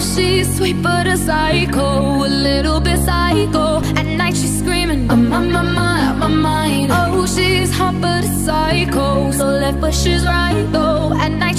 she's sweet but a psycho, a little bit psycho. At night she's screaming, I'm on my mind. Oh, she's hot but a psycho, so left but she's right though. At night